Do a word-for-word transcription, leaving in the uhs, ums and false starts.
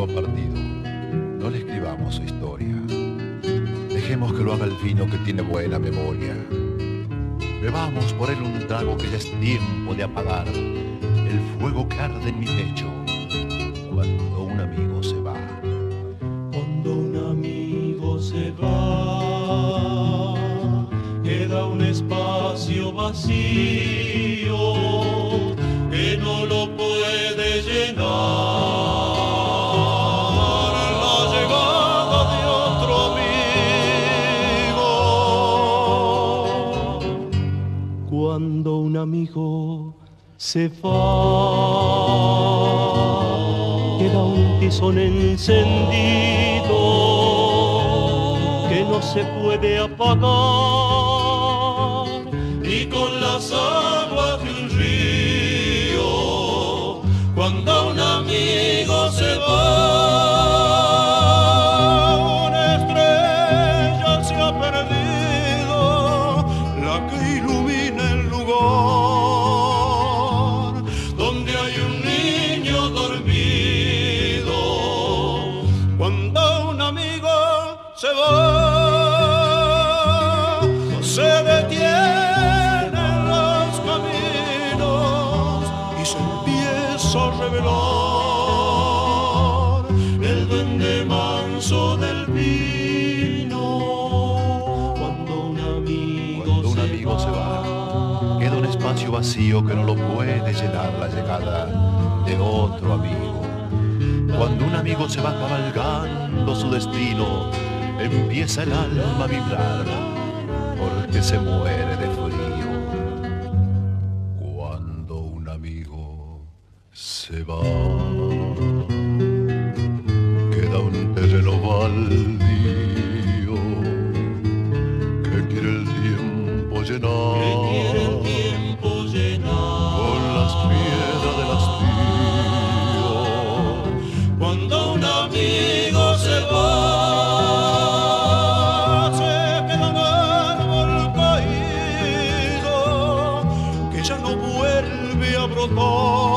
amigo partido, no le escribamos su historia. Dejemos que lo haga el vino que tiene buena memoria. Bebamos por él un trago que ya es tiempo de apagar el fuego que arde en mi pecho cuando un amigo se va. Cuando un amigo se va, queda un espacio vacío que no lo puede llenar. Cuando un amigo se va, queda un tizón encendido que no se puede apagar, ni con las aguas de un río. Cuando un amigo se va, una estrella se ha perdido, la que ilumina el lugar donde hay un niño dormido. Cuando un amigo se va, se detienen los caminos y se empieza a revelar el duende manso del vino. Cuando un amigo, Cuando un amigo se va, queda un espacio vacío que no lo puede llenar la llegada de otro amigo. Cuando un amigo se va cabalgando su destino, empieza el alma a vibrar porque se muere de frío. Cuando un amigo se va, queda un terreno baldío que quiere el tiempo llenar, que quiere el tiempo llenar con las piedras del hastío. Cuando un amigo se va, se queda un árbol caído que ya no vuelve a brotar.